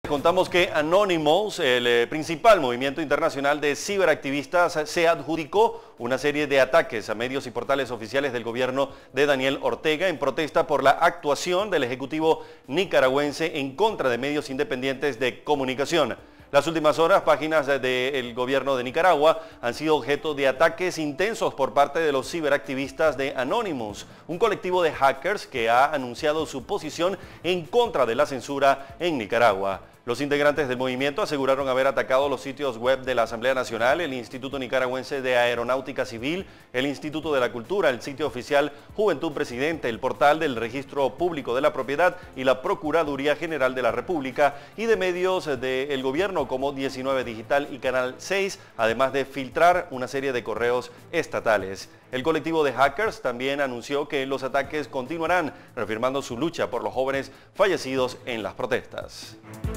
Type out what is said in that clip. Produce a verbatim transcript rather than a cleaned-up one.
Contamos que Anonymous, el eh, principal movimiento internacional de ciberactivistas, se adjudicó una serie de ataques a medios y portales oficiales del gobierno de Daniel Ortega en protesta por la actuación del Ejecutivo nicaragüense en contra de medios independientes de comunicación. Las últimas horas, páginas del gobierno de Nicaragua han sido objeto de ataques intensos por parte de los ciberactivistas de Anonymous, un colectivo de hackers que ha anunciado su posición en contra de la censura en Nicaragua. Los integrantes del movimiento aseguraron haber atacado los sitios web de la Asamblea Nacional, el Instituto Nicaragüense de Aeronáutica Civil, el Instituto de la Cultura, el sitio oficial Juventud Presidente, el portal del Registro Público de la Propiedad y la Procuraduría General de la República y de medios del gobierno como diecinueve Digital y Canal seis, además de filtrar una serie de correos estatales. El colectivo de hackers también anunció que los ataques continuarán, reafirmando su lucha por los jóvenes fallecidos en las protestas.